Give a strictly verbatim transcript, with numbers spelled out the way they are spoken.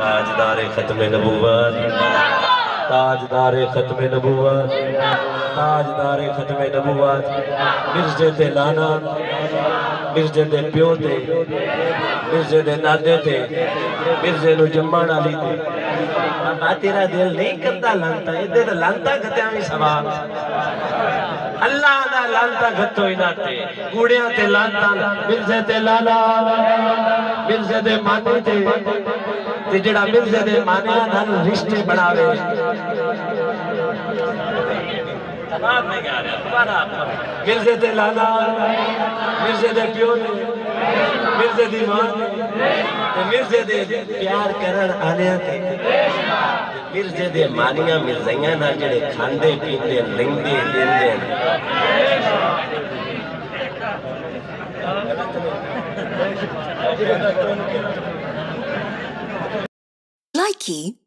تاجدار ختم نبوت، تاجدار ختم نبوت، تاجدار ختم نبوت، مرزے دے لانا، مرزے دے پیو تے، مرزے دے نادے تے، مرزے نو جمان علی تے۔ بابا تیرا دل نہیں کرتا لانتا، ادھے تو لانتا گھتیاں بھی سواب۔ اللہ دا لانتا گھتو ہی ناتے، گوڑیاں تے لانتا، مرزے تے لانا، مرزے دے مانے تے، تے جڑا مرزے دے مانے نال رشتے بڑھاوے۔ تمام میں گا رہا ہے، دوبارہ آپ کو مرزے دے لانا، مرزے دے پیو نے، مرزے دی ماں نے، مرزے دے پیار کرن آنیاں تے، مرزے دے مانیاں مرزیاں نہ جڑے کھاندے پیندے لنگدے لیندے۔ Likey